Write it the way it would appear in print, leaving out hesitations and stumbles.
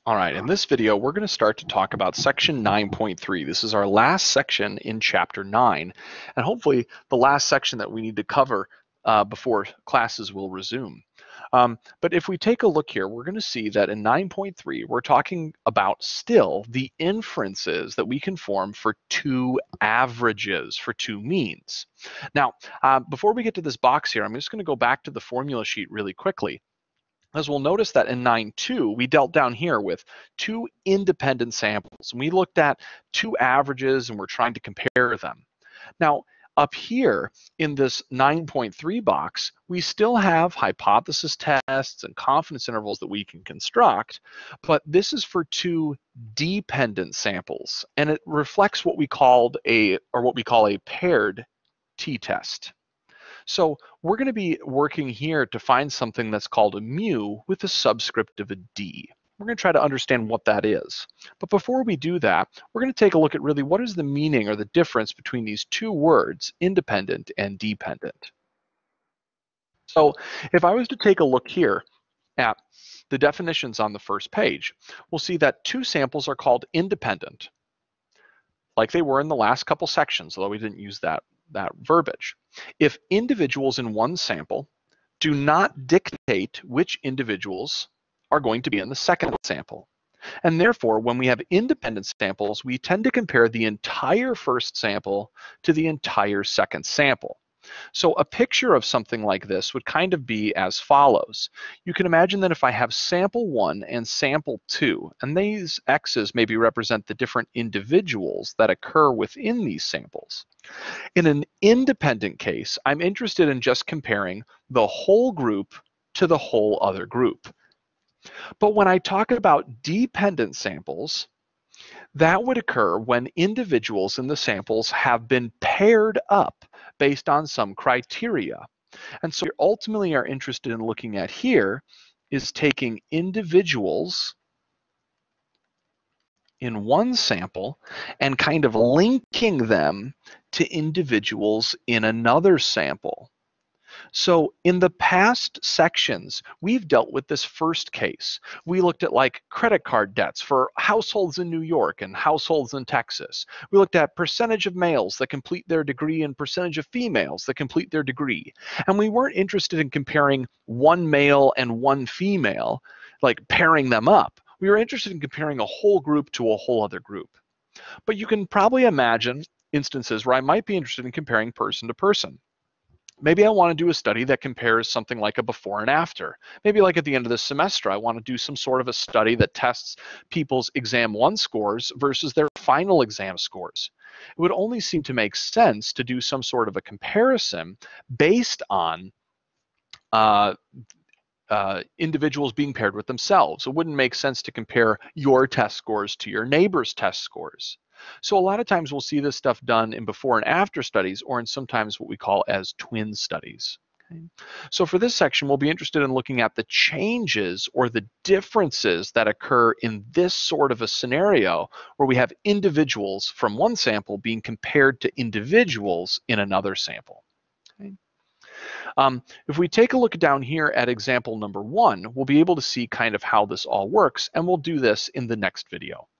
All right, in this video, we're going to start to talk about section 9.3. This is our last section in chapter 9, and hopefully the last section that we need to cover before classes will resume. But if we take a look here, we're going to see that in 9.3, we're talking about still the inferences that we can form for two averages, for two means. Now, before we get to this box here, I'm just going to go back to the formula sheet really quickly. As we'll notice that in 9.2, we dealt down here with two independent samples. And we looked at two averages and we're trying to compare them. Now, up here in this 9.3 box, we still have hypothesis tests and confidence intervals that we can construct, but this is for two dependent samples, and it reflects what we call a paired t-test. So we're going to be working here to find something that's called a mu with a subscript of a d. We're going to try to understand what that is. But before we do that, we're going to take a look at really what is the meaning or the difference between these two words, independent and dependent. So if I was to take a look here at the definitions on the first page, we'll see that two samples are called independent, like they were in the last couple sections, although we didn't use that verbiage. If individuals in one sample do not dictate which individuals are going to be in the second sample. And therefore, when we have independent samples, we tend to compare the entire first sample to the entire second sample. So a picture of something like this would kind of be as follows. You can imagine that if I have sample 1 and sample 2, and these x's maybe represent the different individuals that occur within these samples. In an independent case, I'm interested in just comparing the whole group to the whole other group. But when I talk about dependent samples, that would occur when individuals in the samples have been paired up based on some criteria. And so ultimately are interested in looking at here is taking individuals in one sample and kind of linking them to individuals in another sample. So in the past sections, we've dealt with this first case. We looked at like credit card debts for households in New York and households in Texas. We looked at percentage of males that complete their degree and percentage of females that complete their degree. And we weren't interested in comparing one male and one female, like pairing them up. We were interested in comparing a whole group to a whole other group. But you can probably imagine instances where I might be interested in comparing person to person. Maybe I want to do a study that compares something like a before and after. Maybe like at the end of the semester, I want to do some sort of a study that tests people's exam 1 scores versus their final exam scores. It would only seem to make sense to do some sort of a comparison based on individuals being paired with themselves. It wouldn't make sense to compare your test scores to your neighbor's test scores. So a lot of times we'll see this stuff done in before and after studies, or in sometimes what we call as twin studies. Okay. So for this section, we'll be interested in looking at the changes or the differences that occur in this sort of a scenario where we have individuals from one sample being compared to individuals in another sample. Okay. If we take a look down here at example number 1, we'll be able to see kind of how this all works, and we'll do this in the next video.